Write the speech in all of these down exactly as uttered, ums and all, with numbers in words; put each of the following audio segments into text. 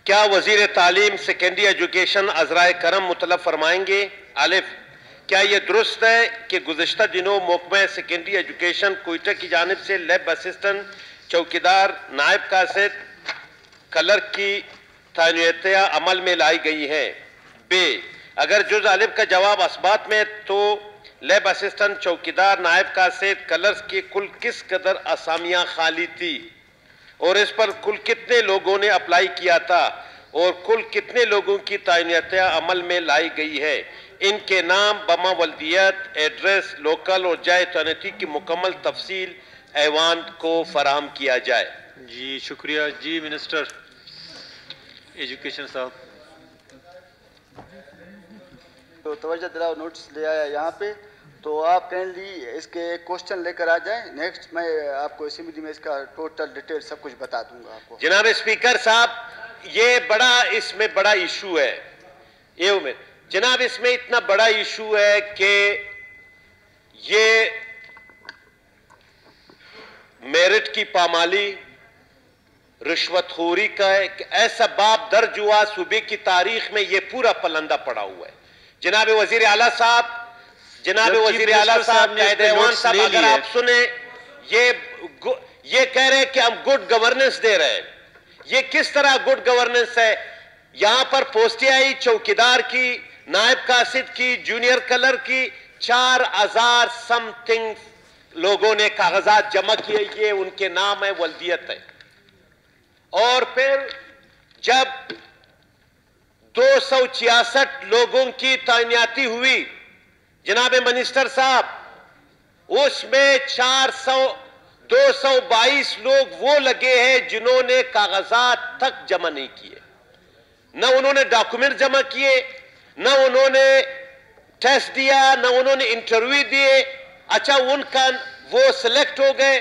क्या वजीर तालीम सेकेंडरी एजुकेशन अजराए करम मुतलब फरमाएंगे? अलिफ, क्या यह दुरुस्त है कि गुज़श्ता दिनों महकमा सेकेंडरी एजुकेशन कोयटा की जानिब से लैब असिस्टेंट, चौकीदार, नायब कासिद, क्लर्क की तैनातियां अमल में लाई गई हैं? बे, अगर जुज़ अलिफ का जवाब असबात में तो लैब असिस्टेंट, चौकीदार, नायब कासिद, क्लर्क की कुल किस कदर असामियां खाली थी और इस पर कुल कितने लोगों ने अप्लाई किया था और कुल कितने लोगों की तैनातियां अमल में लाई गई है? इनके नाम, बमा वल्दियत, एड्रेस, लोकल और जाए तैनाती की मुकम्मल तफसील ऐवान को फराहम किया जाए। जी शुक्रिया। जी मिनिस्टर एजुकेशन साहब। तो तवज्जो दिलाओ, नोटिस ले आया यहाँ पे, तो आप काइंडली इसके क्वेश्चन लेकर आ जाएं। नेक्स्ट मैं आपको असेंबली में इसका टोटल डिटेल सब कुछ बता दूंगा आपको। जनाब स्पीकर साहब, ये बड़ा इसमें बड़ा इशू है। ये उम्मीद जनाब, इसमें इतना बड़ा इशू है कि ये मेरिट की पामाली, रिश्वतखोरी का एक ऐसा बाब दर्ज हुआ सूबे की तारीख में, ये पूरा पलंदा पड़ा हुआ है। जनाब वजीर आला साहब, जनाब वजीर आला साहब, कायद ऐवान साहब, अगर आप सुने, ये ये कह रहे हैं कि हम गुड गवर्नेंस दे रहे हैं। ये किस तरह गुड गवर्नेंस है? यहां पर पोस्टें आई चौकीदार की, नायब कासिद की, जूनियर कलर की, चार हजार समथिंग लोगों ने कागजात जमा किए, ये उनके नाम है, वल्दियत है। और फिर जब दो सौ छियासठ लोगों की तैनाती हुई जनाब मिनिस्टर साहब, उसमें चार सौ दो सौ बाईस लोग वो लगे हैं जिन्होंने कागजात तक जमा नहीं किए, न उन्होंने डॉक्यूमेंट जमा किए, न उन्होंने टेस्ट दिया, न उन्होंने इंटरव्यू दिए। अच्छा, उनका वो सिलेक्ट हो गए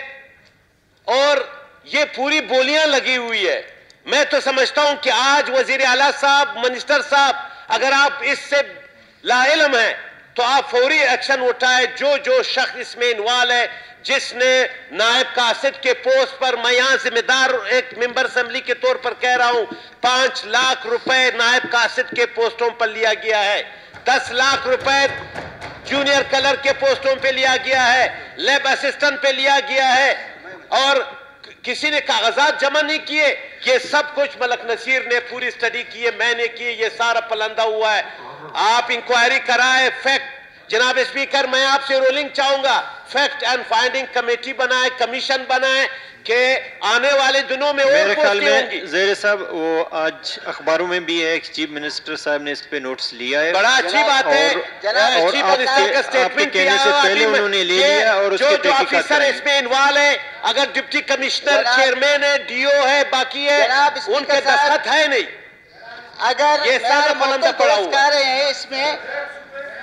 और ये पूरी बोलियां लगी हुई है। मैं तो समझता हूं कि आज वजीर आला साहब, मिनिस्टर साहब, अगर आप इससे लाइल्म हैं तो आप फौरी एक्शन उठाए। जो जो शख्स इसमें इन्वॉल्व है, जिसने नायब कासिद के पोस्ट पर, मैं यहां जिम्मेदार एक मेंबर असेंबली के तौर पर कह रहा हूं, पांच लाख रुपए नायब कासिद के पोस्टों पर लिया गया है, दस लाख रुपए जूनियर कलर के पोस्टों पे लिया गया है, लैब असिस्टेंट पे लिया गया है, और किसी ने कागजात जमा नहीं किए। ये सब कुछ मलक नसीर ने पूरी स्टडी की है, मैंने की, ये सारा पलंदा हुआ है। आप इंक्वायरी कराए, फैक्ट। जनाब स्पीकर, मैं आपसे रोलिंग चाहूंगा, फैक्ट एंड फाइंडिंग कमेटी बनाए, कमीशन बनाए कि आने वाले दिनों में और पोस्टें होंगी। ज़ेर साहब, वो आज अखबारों में भी है, चीफ मिनिस्टर साहब ने इस पे नोट्स लिया है। बड़ा अच्छी बात है, चीफ मिनिस्टर का स्टेटमेंट किया से पहले उन्होंने ले लिया और जो जो ऑफिसर इसमें इन्वॉल्व है, अगर डिप्टी कमिश्नर, चेयरमैन है, डीओ है, बाकी है, उनके दस्तखत है नहीं। अगर ये सारा पलंदा पड़ा हुआ है इसमें